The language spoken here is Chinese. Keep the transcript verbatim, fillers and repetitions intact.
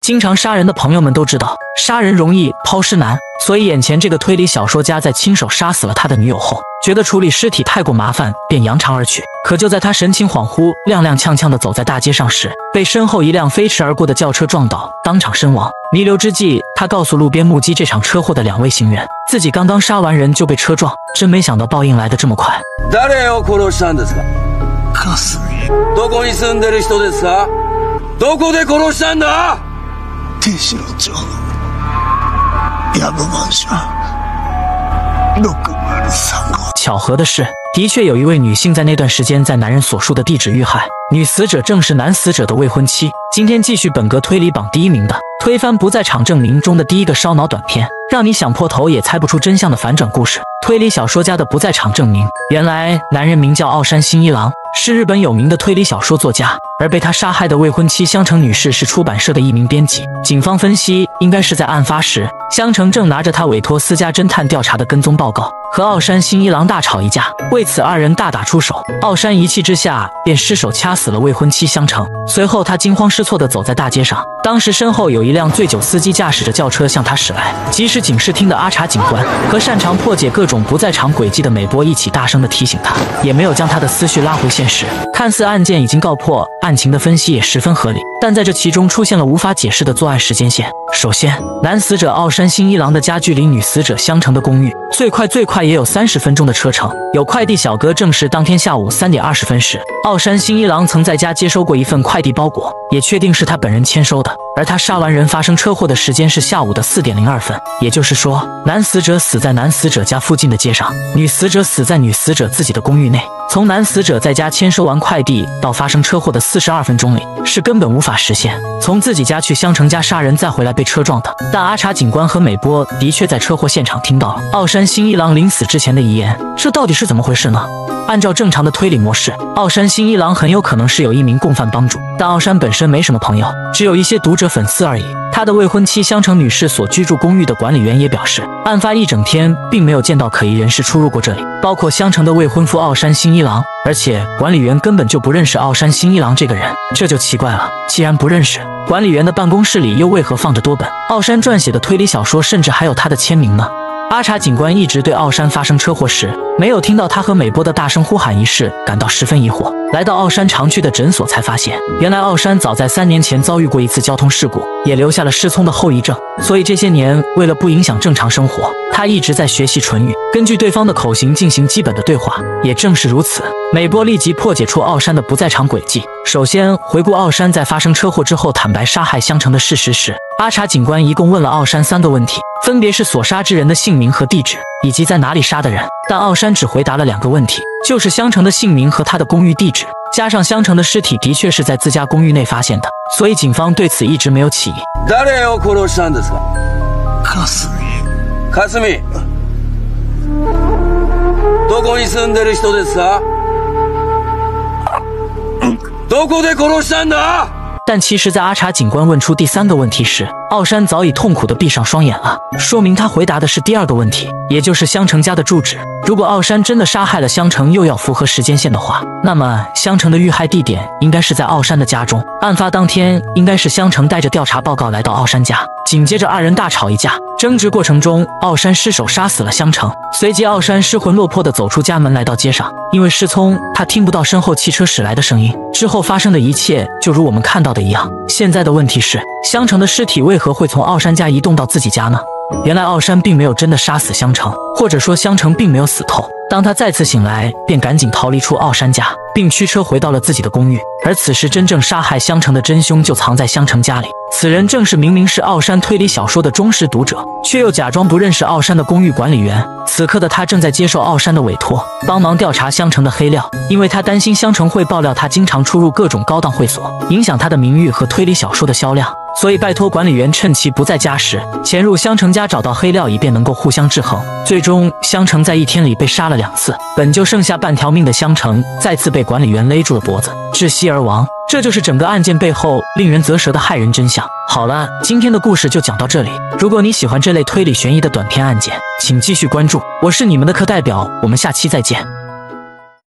经常杀人的朋友们都知道，杀人容易抛尸难，所以眼前这个推理小说家在亲手杀死了他的女友后，觉得处理尸体太过麻烦，便扬长而去。可就在他神情恍惚、踉踉跄跄地走在大街上时，被身后一辆飞驰而过的轿车撞倒，当场身亡。弥留之际，他告诉路边目击这场车祸的两位行人，自己刚刚杀完人就被车撞，真没想到报应来得这么快。 誰を殺したんですか？かすみ。どこに住んでる人ですか？どこで殺したんだ？ 定城町藪マンションろくまるさん号。 巧合的是，的确有一位女性在那段时间在男人所述的地址遇害，女死者正是男死者的未婚妻。今天继续本格推理榜第一名的推翻不在场证明中的第一个烧脑短片，让你想破头也猜不出真相的反转故事。推理小说家的不在场证明，原来男人名叫奥山新一郎，是日本有名的推理小说作家，而被他杀害的未婚妻香城女士是出版社的一名编辑。警方分析，应该是在案发时，香城正拿着他委托私家侦探调查的跟踪报告，和奥山新一郎大吵一架，为此二人大打出手。奥山一气之下便失手掐死了未婚妻香城，随后他惊慌失措地走在大街上，当时身后有一辆醉酒司机驾驶着轿车向他驶来，即使警视厅的阿查警官和擅长破解各种不在场轨迹的美波一起大声地提醒他，也没有将他的思绪拉回现实。看似案件已经告破，案情的分析也十分合理，但在这其中出现了无法解释的作案时间线。首先，男死者奥山新一郎的家距离女死者香城的公寓最快最快也有三十分钟的车程。有快递小哥证实，当天下午三点二十分时，奥山新一郎曾在家接收过一份快递包裹，也确定是他本人签收的。而他杀完人发生车祸的时间是下午的四点零二分，也就是说，男死者死在男死者家附近的街上，女死者死在女死者自己的公寓内。从男死者在家签收完快递到发生车祸的四十二分钟里，是根本无法实现从自己家去香城家杀人再回来被车撞的。但阿查警官和美波的确在车祸现场听到了奥山新一郎临死之前的遗言，这到底是怎么回事呢？按照正常的推理模式，奥山新一郎很有可能是有一名共犯帮助，但奥山本身没什么朋友，只有一些读者粉丝而已。他的未婚妻香城女士所居住公寓的管理员也表示，案发一整天并没有见到可疑人士出入过这里，包括香城的未婚夫奥山新一郎，而且管理员根本就不认识奥山新一郎这个人，这就奇怪了。既然不认识，管理员的办公室里又为何放着多本奥山撰写的推理小说，甚至还有他的签名呢？阿查警官一直对奥山发生车祸时没有听到他和美波的大声呼喊一事感到十分疑惑，来到奥山常去的诊所才发现，原来奥山早在三年前遭遇过一次交通事故，也留下了失聪的后遗症，所以这些年为了不影响正常生活，他一直在学习唇语，根据对方的口型进行基本的对话。也正是如此，美波立即破解出奥山的不在场轨迹。首先回顾奥山在发生车祸之后坦白杀害香城的事实时，阿查警官一共问了奥山三个问题，分别是所杀之人的姓名和地址，以及在哪里杀的人。但奥山只回答了两个问题，就是香城的姓名和他的公寓地址，加上香城的尸体的确是在自家公寓内发现的，所以警方对此一直没有起疑。 誰を殺したんですか？ かすみ。 かすみ。どこに住んでる人ですか？どこで殺したんだ？ 但其实在阿查警官问出第三个问题时，奥山早已痛苦地闭上双眼了，说明他回答的是第二个问题，也就是香城家的住址。如果奥山真的杀害了香城，又要符合时间线的话，那么香城的遇害地点应该是在奥山的家中。案发当天应该是香城带着调查报告来到奥山家，紧接着二人大吵一架，争执过程中奥山失手杀死了香城，随即奥山失魂落魄地走出家门来到街上，因为失聪他听不到身后汽车驶来的声音，之后发生的一切就如我们看到的一样。现在的问题是，香城的尸体为何会从奥山家移动到自己家呢？原来奥山并没有真的杀死香城，或者说香城并没有死透。当他再次醒来，便赶紧逃离出奥山家，并驱车回到了自己的公寓。而此时真正杀害香城的真凶就藏在香城家里，此人正是明明是奥山推理小说的忠实读者，却又假装不认识奥山的公寓管理员。此刻的他正在接受奥山的委托，帮忙调查香城的黑料，因为他担心香城会爆料他经常出入各种高档会所，影响他的名誉和推理小说的销量，所以拜托管理员趁其不在家时潜入香城家找到黑料，以便能够互相制衡。最终香城在一天里被杀了两次，本就剩下半条命的香城再次被管理员勒住了脖子，窒息而亡。这就是整个案件背后令人啧舌的骇人真相。好了，今天的故事就讲到这里。如果你喜欢这类推理悬疑的短篇案件，请继续关注，我是你们的课代表，我们下期再见。